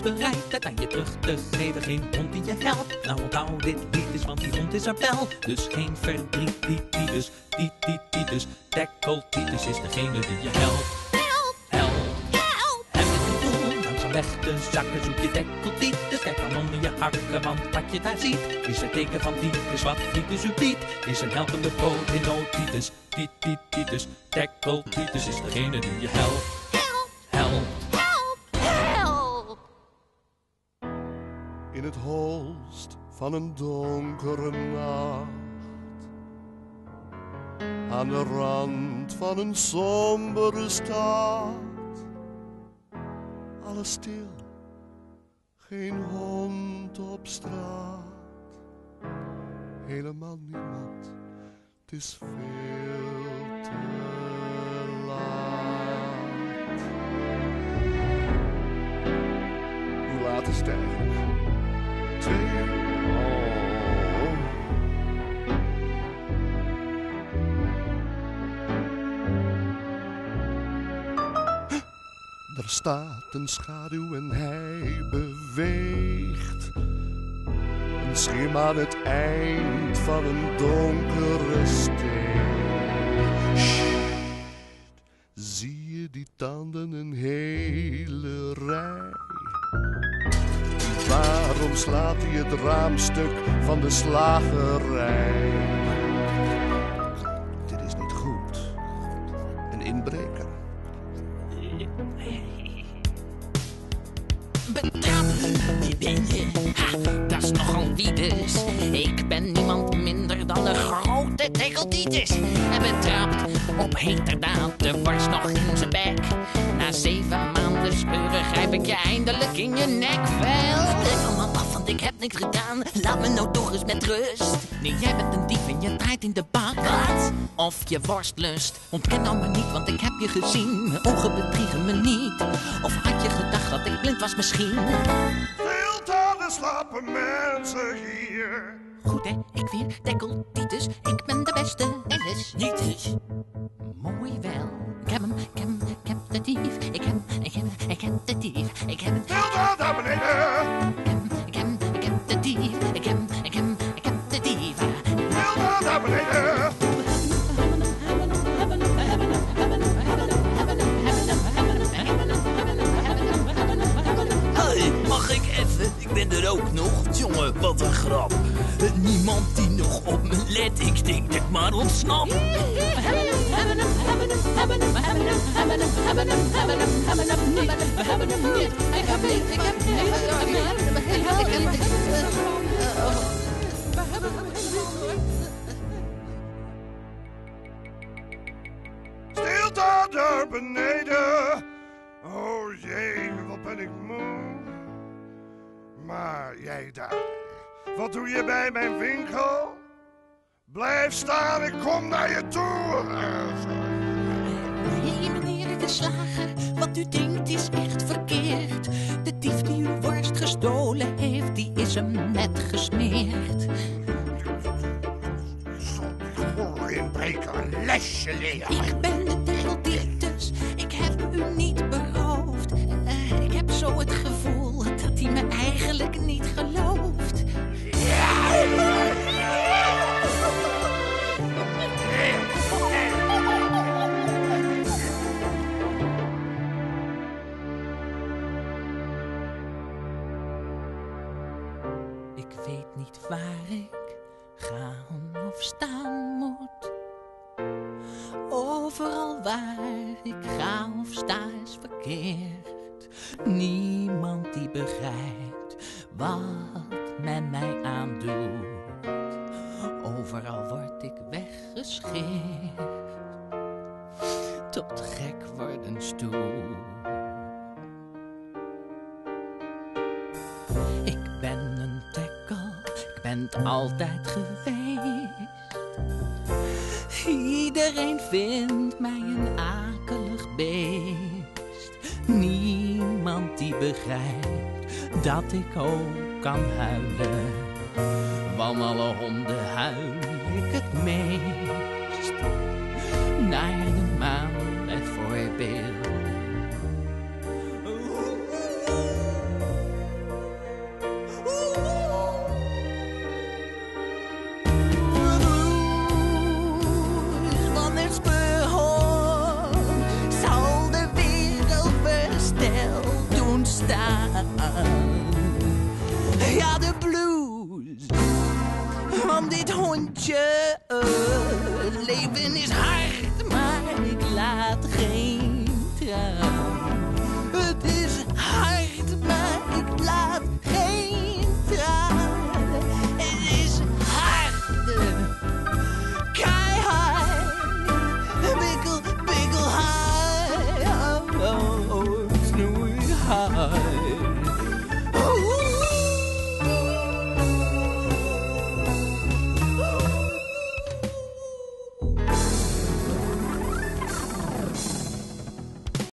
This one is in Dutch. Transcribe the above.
bereid het aan je terug te geven. Geen hond die je helpt. Nou onthoud dit lied is, want die hond is er wel. Dus geen verdriet, Titus, Titus. Dekkeltitus is degene die je helpt. Help. Heb je het gevoel langzaam weg te zakken, zoek je dekkeltitus. Kijk dan onder je hakken, want wat je daar ziet is het teken van Titus. Wat Titus u biedt is een helpende poot in nood. Titus, dekkeltitus is degene die je helpt. Help. In het holst van een donkere nacht, aan de rand van een sombere stad, alles stil, geen hond op straat, helemaal niemand, het is veel te laat. Hoe laat is het eigenlijk? 2 uur. Oh. Er staat een schaduw en hij beweegt. Een schim aan het eind van een donkere steeg. Sst, zie je die tanden, een hele rij? Waarom slaat hij het raamstuk van de slagerij? Dit is niet goed. Een inbreker. Betrapt, wie ben je? Dat is nogal wie dus. Ik ben niemand minder dan de grote dekkeltitus. En betrapt op heterdaad, de worst nog in zijn bek. Na 7 maanden speuren grijp ik je eindelijk in je nek. Wel, van me af, want ik heb niks gedaan. Laat me nou toch eens met rust. Nee, jij bent een dief en je draait in de bak. Wat? Of je worstlust. Ontken nou maar niet, want ik heb je gezien. Mijn ogen bedriegen me niet. Of had je gedacht dat ik blind was misschien? Stilte, er slapen mensen hier. Goed hè, ik weer dekkeltitus. Ik ben de beste. Alice. Niet eens. Mooi wel. Ik heb hem, ik heb de dief. Ik heb de dief. Ik heb hem. Stilte, daar beneden. Ik heb de dief. Ik heb de dief. Stilte, daar beneden. Mag ik even? Ik ben er ook nog. Jongen, wat een grap. Niemand die nog op me let. Ik denk dat ik maar ontsnap. Stilte, daar beneden. Oh jee, wat ben ik moe. Maar jij daar, wat doe je bij mijn winkel? Blijf staan, ik kom naar je toe. Nee, meneer de slager, wat u denkt is echt verkeerd. De dief die uw worst gestolen heeft, die is hem net gesmeerd. Inbreker, een lesje leren. Ik ben de dekkeltitus, ik heb u niet beroofd. Ik heb zo het gevoel dat hij me eigenlijk niet gelooft. Ik weet niet waar ik gaan of staan moet. Overal waar ik ga of sta is verkeerd. Niemand die begrijpt wat men mij aandoet. Overal word ik weggescheerd. Tot gek worden toe. Ik ben een dekkel, ik ben het altijd geweest. Iedereen vindt mij een akelig beest. Niemand die begrijpt dat ik ook kan huilen. Van alle honden huil ik het meest. Naar de maan bijvoorbeeld. leven is hard.